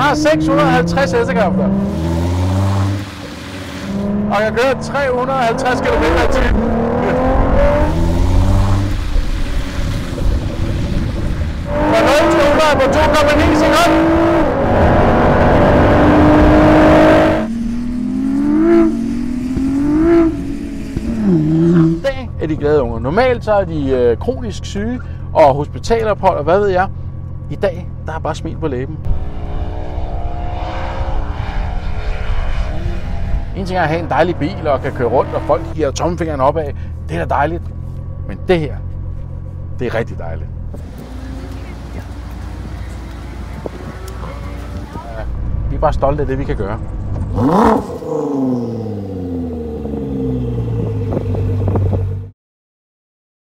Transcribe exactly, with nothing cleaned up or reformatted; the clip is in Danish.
har seks hundrede og halvtreds hestekræfter. Og jeg kører tre hundrede og halvtreds kilometer i timen. Fra nul til hundrede på to komma ni sekunder. Er de glade unger. Normalt så er de øh, kronisk syge og hospitalophold og hvad ved jeg. I dag, der er bare smil på læben. En ting er at have en dejlig bil og kan køre rundt, og folk giver tommelfingeren opad. Det er da dejligt. Men det her, det er rigtig dejligt. Ja, vi er bare stolte af det, vi kan gøre.